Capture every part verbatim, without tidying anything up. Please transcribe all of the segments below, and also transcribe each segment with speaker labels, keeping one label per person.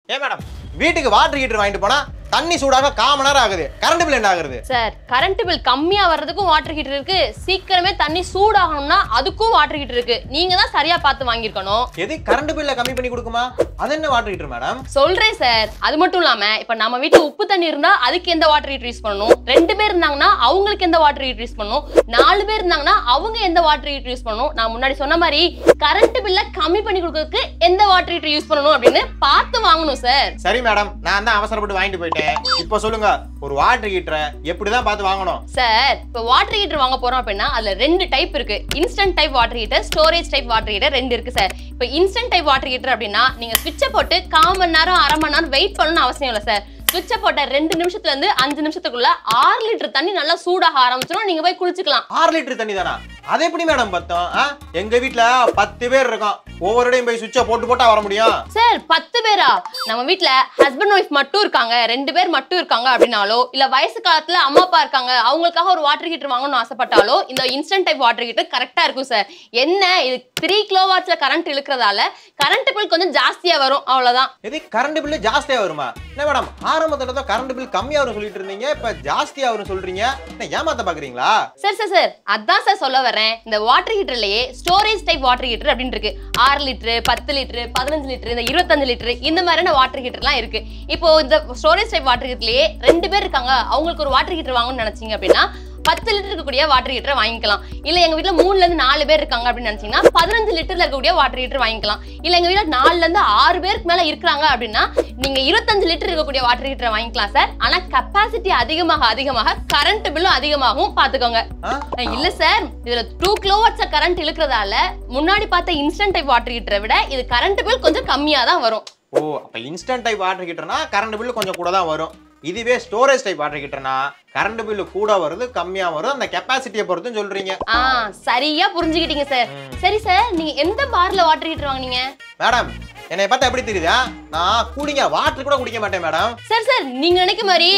Speaker 1: ஏ madam வீட்டுக்கு water heater வாங்கிட்டு போனா தண்ணி சூடாக காமன் நேரம் ஆகுது. கரண்ட் பில் என்ன ஆகுது?
Speaker 2: சார் கரண்ட் பில் கம்மியா வர்றதுக்கும் வாட்டர் ஹீட்டர் இருக்கு, சீக்கிரமே தண்ணி சூடாகணும்னா அதுக்கும் வாட்டர் ஹீட்டர் இருக்கு. நீங்க தான் சரியா பார்த்து வாங்கிருக்கணும்.
Speaker 1: எது கரண்ட் பில்ல கம்மி பண்ணி கொடுக்குமா? அது என்ன வாட்டர் ஹீட்டர் மேடம்?
Speaker 2: சொல்றேன் சார். அது மட்டும் இல்லாம இப்ப நம்ம வீட்டுல உப்பு தண்ணி இருந்தா அதுக்கு எந்த வாட்டர் ஹீட்டர் யூஸ் பண்ணணும், ரெண்டு பேர் இருந்தாங்கன்னா அவங்களுக்கு எந்த வாட்டர் ஹீட்டர் யூஸ் பண்ணணும், நாலு பேர் இருந்தாங்கன்னா அவங்க எந்த வாட்டர் ஹீட்டர் யூஸ் பண்ணணும், நான் முன்னாடி சொன்ன மாதிரி கரண்ட் பில்ல கம்மி பண்ணி கொடுக்கறதுக்கு எந்த வாட்டர் ஹீட்டர் யூஸ் பண்ணணும் அப்படின்னு பார்த்து வாங்கணும் சார்.
Speaker 1: சரி மேடம், நான் தான் அவசரப்பட்டு வாங்கிட்டு போயிட்டேன். இப்போ சொல்லுங்க, ஒரு வாட்டர் ஹீட்டரை எப்படி தான் பார்த்து வாங்கணும்?
Speaker 2: சார் இப்போ வாட்டர் ஹீட்டர் வாங்க போறோம் அப்படின்னா அதுல ரெண்டு டைப் இருக்கு. Instant type water heater, storage type water heater ரெண்டு இருக்கு சார். இப்போ இன்ஸ்டன்ட் டைப் வாட்டர் ஹீட்டர் அப்படின்னா நீங்க ஸ்விட்சை போட்டு கால் மணி நேரம் அரை மணி நேரம் வெயிட் பண்ணணும்னு அவசியம் இல்லை சார். ஸ்விட்சை போட்ட ரெண்டு நிமிஷத்துல இருந்து அஞ்சு நிமிஷத்துக்குள்ள ஆறு லிட்டர் தண்ணி நல்லா சூடாக ஆரம்பிச்சிடும், நீங்க போய் குளிச்சுக்கலாம்.
Speaker 1: ஆறு லிட்டர் தண்ணி தானா? அது எப்படி மேடம் பத்தோம்? எங்க வீட்டுல பத்து பேர் இருக்கோம், ஒவ்வொருடையும் போய் சுவிட்சை போட்டு போட்டா வர முடியும்
Speaker 2: சார்? பத்து பேரா? நம்ம வீட்டுல ஹஸ்பண்ட் ஒய்ஃப் மட்டும் இருக்காங்க, ரெண்டு பேர் மட்டும் இருக்காங்க அப்படின்னாலோ இல்ல வயசு காலத்துல அம்மா அப்பா இருக்காங்க அவங்களுக்காக ஒரு வாட்டர் ஹீட்டர் வாங்கணும்னு ஆசைப்பட்டாலோ இந்த இன்ஸ்டன்ட் டைப் வாட்டர் ஹீட்டர் கரெக்டா இருக்கும் சார். என்ன இது த்ரீ கிலோ வாட்ஸ்ல கரண்ட் இழுக்கிறதால கரண்ட் பில் கொஞ்சம் ஜாஸ்தியா வரும், அவ்வளவுதான்.
Speaker 1: இது கரண்ட் பில் ஜாஸ்தியா வருமா? என்ன மேடம் ஆரம்பத்துல தான் கரண்ட் பில் கம்மியா வரும் சொல்லிட்டு இருந்தீங்க, இப்ப ஜாஸ்தியா வரும் சொல்றீங்க, ஏமாத்த பாக்குறீங்களா?
Speaker 2: சார் சார் சார் அதான் சார் சொல்ல வரேன். இந்த வாட்டர் ஹீட்டர்லயே ஸ்டோரேஜ் டைப் வாட்டர் ஹீட்டர் அப்படின்னு இருக்கு. ஆறு லிட்டர், பத்து லிட்டர், பதினஞ்சு லிட்டர், இந்த இருபத்தஞ்சு லிட்டர் இந்த மாதிரியான வாட்டர் ஹீட்டர்லாம் இருக்கு. இப்போ இந்த ஸ்டோரேஜ் டைப் வாட்டர் ஹீட்டர்லயே ரெண்டு பேர் இருக்காங்க, அவங்களுக்கு ஒரு வாட்டர் ஹீட்டர் வாங்கணும்னு நினைச்சீங்க அப்படின்னா பத்து லிட்டர் இருக்கக்கூடிய வாட்டர் ஹீட்டர் வாங்கிக்கலாம். இல்ல எங்க வீட்டுல மூணுல இருந்து நாலு பேர் இருக்காங்க அப்படின்னு நினைச்சீங்கன்னா பதினஞ்சு லிட்டர்ல இருக்கக்கூடிய வாட்டர் ஹீட்டர் வாங்கிக்கலாம். இல்ல எங்க வீட்டுல நாலுல இருந்து ஆறு பேருக்கு மேல இருக்காங்க அப்படின்னா நீங்க இருபத்தஞ்சு லிட்டர் இருக்கக்கூடிய வாட்டர் ஹீட்டர் வாங்கிக்கலாம் சார். ஆனா கெப்பாசிட்டி அதிகமாக அதிகமாக கரண்ட் பில்லும் அதிகமாகவும் பாத்துக்கோங்க. இல்ல சார், இதுல டூ கிலோவாட்ஸ் கரண்ட் இழுக்கிறதால முன்னாடி பார்த்த இன்ஸ்டன்ட் டைப் வாட்டர் ஹீட்டரை விட இது கரண்ட் பில் கொஞ்சம் கம்மியா தான் வரும்.
Speaker 1: ஓ, அப்ப இன்ஸ்டன்ட் டைப் வாட்டர் ஹீட்டர்னா கரண்ட் பில் கொஞ்சம் கூட தான் வரும். இதுவே ஸ்டோரேஜ் டைப் வாட்டர் ஹீட்டர்னா கரண்ட் பில் கூட வருது கம்மியா வரும், அந்த கெபாசிட்டியை பொறுத்து சொல்றீங்க.
Speaker 2: ஆ சரியா புரிஞ்சுக்கிட்டீங்க சார். சரி சார், நீங்க எந்த பார்ல வாட்டர் ஹீட்டர் வாங்குனீங்க?
Speaker 1: மேடம் என்னை பார்த்தா எப்படி தெரியுதா? நான் கூலிங்கா வாட்டர் கூட குடிக்க மாட்டேன் மேடம்.
Speaker 2: சார் சார் நீங்க நினைக்க மாதிரி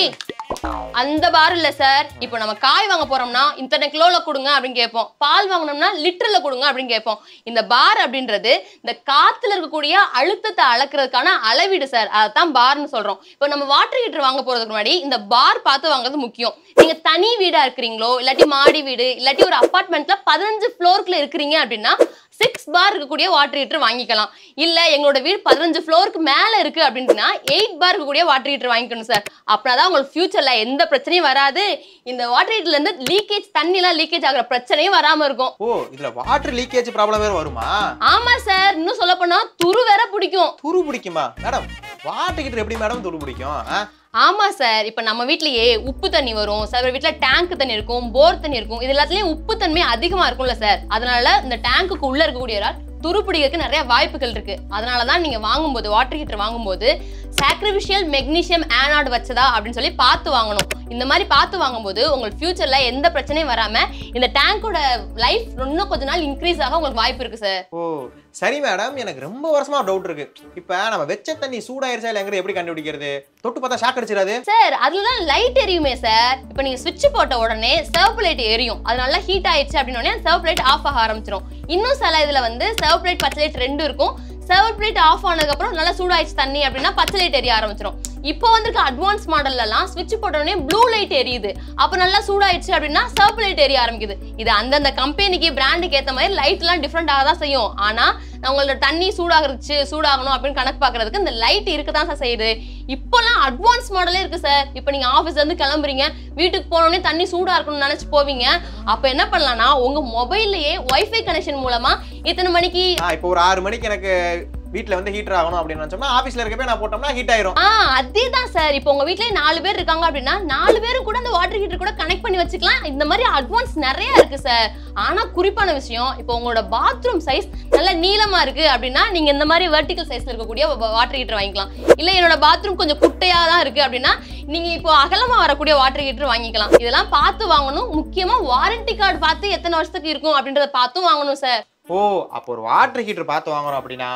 Speaker 2: அந்த பார் இல்ல சார். இப்போ நம்ம காய் வாங்க போறோம்னா இத்தனை கிலோல கொடுங்க அப்படின்னு கேட்போம், பால் வாங்கணும்னா லிட்டர்ல கொடுங்க அப்படின்னு கேட்போம். இந்த பார் அப்படின்றது இந்த காத்துல இருக்கக்கூடிய அழுத்தத்தை அளக்குறதுக்கான அளவீடு சார், அதான் பார்னு சொல்றோம். இப்போ நம்ம வாட்டர் ஹீட்டர் வாங்க போறதுக்கு முன்னாடி இந்த பார் பார்த்து வாங்குறது முக்கியம். நீங்க தனி வீடா இருக்கிறீங்களோ இல்லாட்டி மாடி வீடு இல்லாட்டி ஒரு அபார்ட்மெண்ட்ல பதினஞ்சு ஃப்ளோருக்குள்ள இருக்கிறீங்க அப்படின்னா சிக்ஸ் பார் இருக்கக்கூடிய வாட்டர் ஹீட்டர் வாங்கிக்கலாம். இல்ல எங்களோட வீடு பதினஞ்சு ஃப்ளோருக்கு மேல இருக்கு அப்படின்னா எயிட் பார் இருக்கக்கூடிய வாட்டர் ஹீட்டர் வாங்கிக்கணும் சார். அப்படின்னா உங்களுக்கு ஃபியூச்சர்ல எந்த பிரச்சனையும் வராது. இந்த வாட்டர் ஹீட்டர்ல இருந்து லீக்கேஜ் தண்ணி எல்லாம் லீக்கேஜ் ஆகிற பிரச்சனையும் வராம இருக்கும்.
Speaker 1: ஓ, இதுல வாட்டர் லீக்கேஜ் ப்ராப்ளம் வேற வருமா?
Speaker 2: ஆமா சார், இன்னும் சொல்ல போனா துரு வேற பிடிக்கும்.
Speaker 1: துரு பிடிக்குமா மேடம்? வாட்டர் ஹீட்டர் எப்படி மேடம் துரு பிடிக்கும்?
Speaker 2: ஆமா சார், இப்ப நம்ம வீட்லயே உப்பு தண்ணி வரும், சில வீட்டுல டேங்க் தண்ணி இருக்கும், போர் தண்ணி இருக்கும், இது எல்லாத்துலயும் உப்பு தன்மை அதிகமா இருக்கும்ல சார். அதனால இந்த டேங்குக்கு உள்ள இருக்கக்கூடிய துருப்பிடிக்கிறதுக்கு நிறைய வாய்ப்புகள் இருக்கு. அதனாலதான் நீங்க வாங்கும்போது வாட்டர் ஹீட்டர் வாங்கும்போது சாக்ரிஃபிஷியல் மெக்னீசியம் ஆனாய்டு வச்சதா அப்படின்னு சொல்லி பார்த்து வாங்கணும். இந்த மாதிரி பார்த்து வாங்கும்போது உங்களுக்கு ஃபியூச்சர்ல எந்த பிரச்சனையும் வராம இந்த டேங்கோட லைஃப் இன்னும் கொஞ்ச நாள் இன்க்ரீஸ் ஆக உங்களுக்கு வாய்ப்பு இருக்கு சார்.
Speaker 1: ஓ சரி மேடம், எனக்கு ரொம்ப வருஷமா டவுட் இருக்கு. இப்ப நம்ம வெச்ச தண்ணி சூடாயிருச்சா இல்லங்கறது எப்படி கண்டுபிடிக்கிறது? தொட்டு பார்த்தா ஷாக் அடிச்சிராது
Speaker 2: சார்? அதுலதான் லைட் எரியுமே சார். இப்போ நீங்க ஸ்விட்ச் போட்ட உடனே சர்வ் லைட் எரியும், அது நல்லா ஹீட் ஆயிடுச்சு அப்படின்னே சர்வ் லைட் ஆஃப் ஆக ஆரம்பிச்சிடும். இன்னும் சில இதுல வந்து சர்வ் லைட் பச்சை லைட் ரெண்டும் இருக்கும். சர்வ் லைட் ஆஃப் ஆனதுக்கு அப்புறம் நல்லா சூடாயிடுச்சு தண்ணி அப்படின்னா பச்சை லைட் எரிய ஆரம்பிச்சிடும். இப்போ வந்திருக்க அட்வான்ஸ் மாடல்ல எல்லாம் ஸ்விட்ச் போட்ட உடனே ப்ளூ லைட் எரியுது, அப்ப நல்லா சூடாயிடுச்சு அப்படின்னா சர்வ் லைட் எரிய ஆரம்பிக்குது. இது அந்தந்த கம்பெனிக்கு பிராண்டுக்கு ஏத்த மாதிரி லைட் எல்லாம் டிஃப்ரெண்ட் ஆக தான் செய்யும். ஆனா உங்களோட தண்ணி சூடாகிருச்சு சூடாகணும் அப்படின்னு கணக்கு பாக்குறதுக்கு இந்த லைட் இருக்குதான் சார் செய்யுது. இப்போலாம் அட்வான்ஸ் மாடலே இருக்கு சார். இப்போ நீங்க ஆபீஸ்ல இருந்து கிளம்புறீங்க, வீட்டுக்கு போனோடனே தண்ணி சூடா இருக்கணும்னு நினைச்சு போவீங்க. அப்ப என்ன பண்ணலாம்னா உங்க மொபைல்லயே வைஃபை கனெக்ஷன் மூலமா இத்தனை மணிக்கு
Speaker 1: இப்போ ஒரு ஆறு மணிக்கு எனக்கு வீட்ல வந்து ஹீட்டர் ஆகணும் அப்படின்னு நினைச்சோம்னா ஆபீஸ்ல இருக்கப்ப நான் போட்டோம்னா ஹீட் ஆயிரும்.
Speaker 2: ஆ அதேதான் சார். இப்போ உங்க வீட்லயே நாலு பேர் இருக்காங்க அப்படின்னா நாலு பேரும் கூட அந்த வாட்டர் ஹீட்டர் கூட கனெக்ட் பண்ணி வச்சுக்கலாம். இந்த மாதிரி அட்வான்ஸ் நிறைய இருக்கு சார். ஆனா குறிப்பான விஷயம், இப்போ உங்களோட பாத்ரூம் சைஸ் நல்ல நீளமா இருக்கு அப்படின்னா நீங்க இந்த மாதிரி வெர்டிகல் சைஸ்ல இருக்கக்கூடிய வாட்டர் ஹீட்டர் வாங்கிக்கலாம். இல்ல என்னோட பாத்ரூம் கொஞ்சம் குட்டையா தான் இருக்கு அப்படின்னா நீங்க இப்போ அகலமா வரக்கூடிய வாட்டர் ஹீட்டர் வாங்கிக்கலாம். இதெல்லாம் பார்த்து வாங்கணும். முக்கியமா வாரண்டி கார்டு பார்த்து எத்தனை வருஷத்துக்கு இருக்கும் அப்படின்றத பார்த்தும் வாங்கணும் சார்.
Speaker 1: ஓ அப்போ ஒரு வாட்டர் ஹீட்டர் பார்த்து வாங்குறோம் அப்படின்னா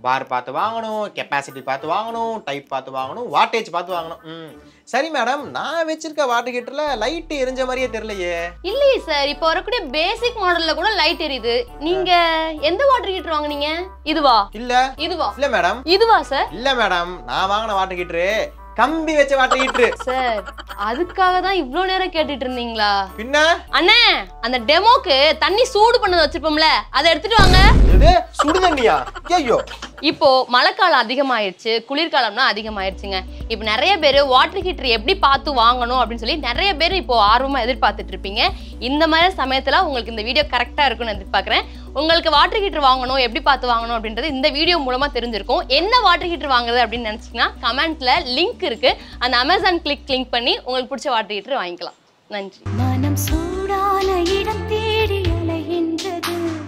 Speaker 1: பார் பார்த்து வாங்கணும், கெப்பாசிட்டி பார்த்து வாங்கணும், டைப் பார்த்து வாங்கணும், வாட்டேஜ் பார்த்து வாங்கணும். ம் சரி மேடம், நான் வச்சிருக்க வாட்டர் ஹீட்டர்ல லைட் எரிஞ்ச மாதிரியே தெரியலையே.
Speaker 2: இல்லையே சார், இப்போ வரக்கூடிய பேசிக் மாடல்ல கூட லைட் எரியுது. நீங்க எந்த வாட்டர் ஹீட்டர் வாங்குனீங்க? இதுவா?
Speaker 1: இல்ல.
Speaker 2: இதுவா?
Speaker 1: இல்ல மேடம்.
Speaker 2: இதுவா சார்?
Speaker 1: இல்ல மேடம், நான் வாங்கின வாட்டர் ஹீட்டரு கம்பி வச்ச வாட்டர் ஹீட்டர்.
Speaker 2: சார், அதுக்காக தான் இவ்ளோ நேரம் கேட்டுட்டு இருந்தீங்களா?
Speaker 1: பின்ன
Speaker 2: அண்ணே, அந்த டெமோக்கு தண்ணி சூடு பண்ணத வச்சிருப்போம்ல, அதை எடுத்துட்டு வாங்க.
Speaker 1: இது சுடு தண்ணியா? ஐயோ.
Speaker 2: இப்போ மழைக்காலம் அதிகமாயிருச்சு, குளிர்காலம்னா அதிகமாயிருச்சுங்க. இப்போ நிறைய பேர் வாட்டர் ஹீட்டர் எப்படி பார்த்து வாங்கணும் அப்படின்னு சொல்லி நிறைய பேர் இப்போ ஆர்வமா எதிர்பார்த்துட்டு இருப்பீங்க. இந்த மாதிரி சமயத்துல உங்களுக்கு இந்த வீடியோ கரெக்டா இருக்கும்னு எதிர்பார்க்கிறேன். உங்களுக்கு வாட்டர் ஹீட்டர் வாங்கணும், எப்படி பார்த்து வாங்கணும் அப்படின்றது இந்த வீடியோ மூலமா தெரிஞ்சிருக்கும். என்ன வாட்டர் ஹீட்டர் வாங்குறது அப்படின்னு நினைச்சீங்கன்னா கமெண்ட்ல லிங்க் இருக்கு, அந்த அமேசான் கிளிக் கிளிக் பண்ணி உங்களுக்கு பிடிச்ச வாட்டர் ஹீட்டர் வாங்கிக்கலாம். நன்றி. மனம் சூடான